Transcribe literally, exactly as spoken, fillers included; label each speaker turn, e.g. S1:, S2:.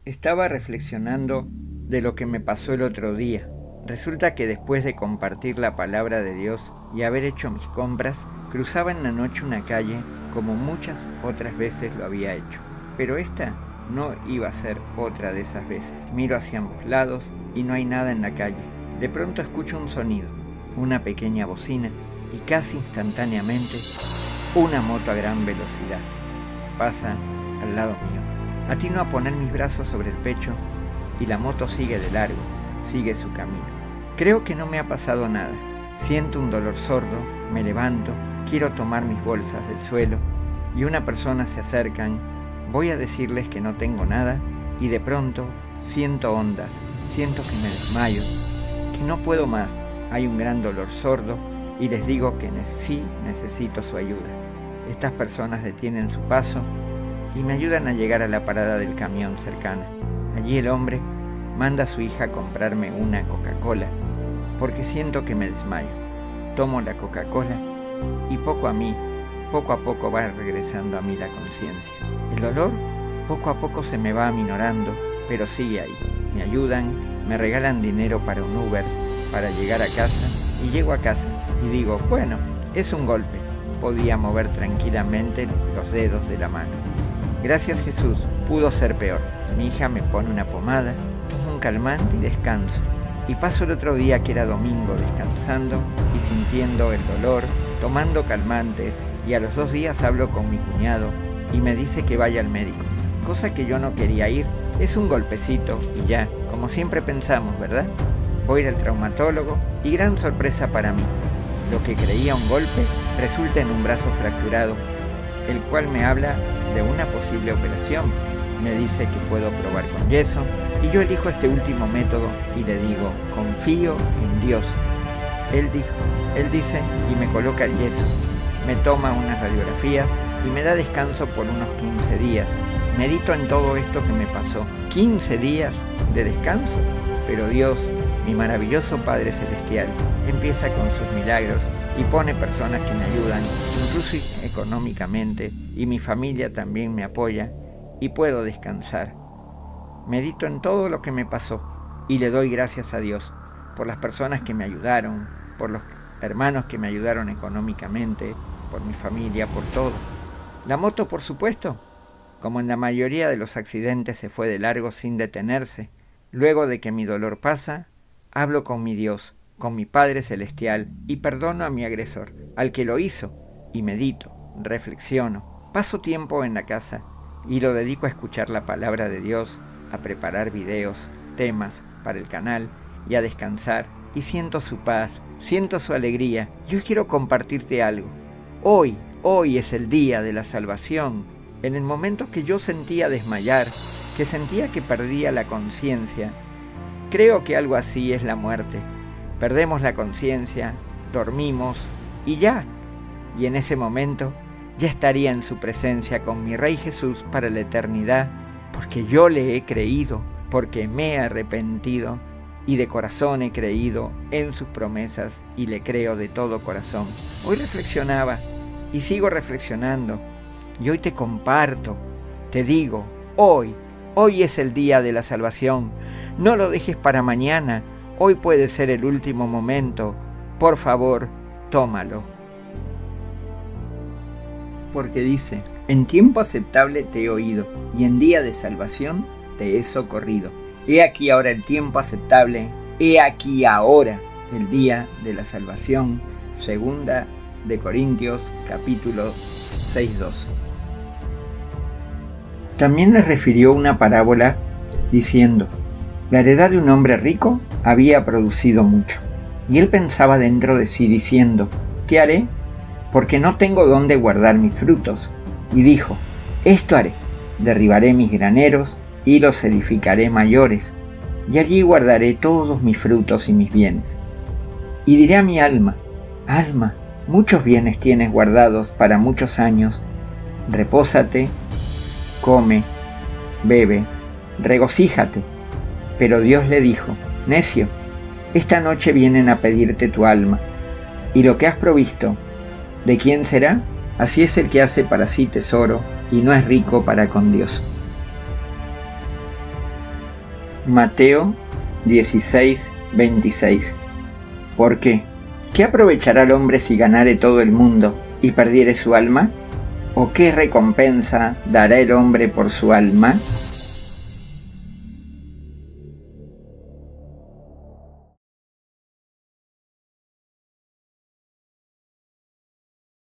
S1: Estaba reflexionando de lo que me pasó el otro día. Resulta que después de compartir la palabra de Dios y haber hecho mis compras, cruzaba en la noche una calle como muchas otras veces lo había hecho. Pero esta no iba a ser otra de esas veces. Miro hacia ambos lados y no hay nada en la calle. De pronto escucho un sonido, una pequeña bocina y casi instantáneamente una moto a gran velocidad pasa al lado mío. Atino a poner mis brazos sobre el pecho y la moto sigue de largo, sigue su camino. Creo que no me ha pasado nada. Siento un dolor sordo, me levanto, quiero tomar mis bolsas del suelo y una persona se acercan. Voy a decirles que no tengo nada y de pronto siento ondas, siento que me desmayo, que no puedo más. Hay un gran dolor sordo y les digo que sí necesito su ayuda. Estas personas detienen su paso y me ayudan a llegar a la parada del camión cercana. Allí el hombre manda a su hija a comprarme una Coca-Cola porque siento que me desmayo. Tomo la Coca-Cola y poco a mí, poco a poco va regresando a mí la conciencia. El dolor poco a poco se me va aminorando, pero sigue ahí. Me ayudan, me regalan dinero para un Uber para llegar a casa y llego a casa y digo, bueno, es un golpe. Podía mover tranquilamente los dedos de la mano. Gracias Jesús, pudo ser peor. Mi hija me pone una pomada, tomo un calmante y descanso. Y paso el otro día que era domingo descansando y sintiendo el dolor, tomando calmantes, y a los dos días hablo con mi cuñado y me dice que vaya al médico, cosa que yo no quería ir. Es un golpecito y ya, como siempre pensamos, ¿verdad? Voy a ir al traumatólogo y gran sorpresa para mí. Lo que creía un golpe resulta en un brazo fracturado, el cual me habla de una posible operación. Me dice que puedo probar con yeso y yo elijo este último método y le digo, confío en Dios. Él dijo, él dice y me coloca el yeso, me toma unas radiografías y me da descanso por unos quince días. Medito en todo esto que me pasó. quince días de descanso, pero Dios, mi maravilloso Padre Celestial, empieza con sus milagros y pone personas que me ayudan, incluso económicamente, y mi familia también me apoya y puedo descansar. Medito en todo lo que me pasó y le doy gracias a Dios por las personas que me ayudaron, por los hermanos que me ayudaron económicamente, por mi familia, por todo. La moto, por supuesto, como en la mayoría de los accidentes, se fue de largo sin detenerse. Luego de que mi dolor pasa, hablo con mi Dios, con mi Padre Celestial y perdono a mi agresor, al que lo hizo, y medito, reflexiono, paso tiempo en la casa y lo dedico a escuchar la palabra de Dios, a preparar videos, temas para el canal y a descansar, y siento su paz, siento su alegría. Yo quiero compartirte algo. Hoy, hoy es el día de la salvación. En el momento que yo sentía desmayar, que sentía que perdía la conciencia, creo que algo así es la muerte. Perdemos la conciencia, dormimos y ya. Y en ese momento ya estaría en su presencia con mi Rey Jesús para la eternidad, porque yo le he creído, porque me he arrepentido y de corazón he creído en sus promesas y le creo de todo corazón. Hoy reflexionaba y sigo reflexionando y hoy te comparto, te digo, hoy, hoy es el día de la salvación. No lo dejes para mañana. Hoy puede ser el último momento. Por favor, tómalo. Porque dice, en tiempo aceptable te he oído, y en día de salvación te he socorrido. He aquí ahora el tiempo aceptable, he aquí ahora el día de la salvación. Segunda de Corintios, capítulo seis, doce. También les refirió una parábola diciendo, la heredad de un hombre rico había producido mucho, y él pensaba dentro de sí diciendo, ¿qué haré? Porque no tengo dónde guardar mis frutos. Y dijo, esto haré, derribaré mis graneros y los edificaré mayores, y allí guardaré todos mis frutos y mis bienes. Y diré a mi alma, alma, muchos bienes tienes guardados para muchos años, repósate, come, bebe, regocíjate. Pero Dios le dijo, necio, esta noche vienen a pedirte tu alma, y lo que has provisto, ¿de quién será? Así es el que hace para sí tesoro, y no es rico para con Dios. Mateo dieciséis, veintiséis. ¿Por qué? ¿Qué aprovechará el hombre si ganare todo el mundo y perdiere su alma? ¿O qué recompensa dará el hombre por su alma?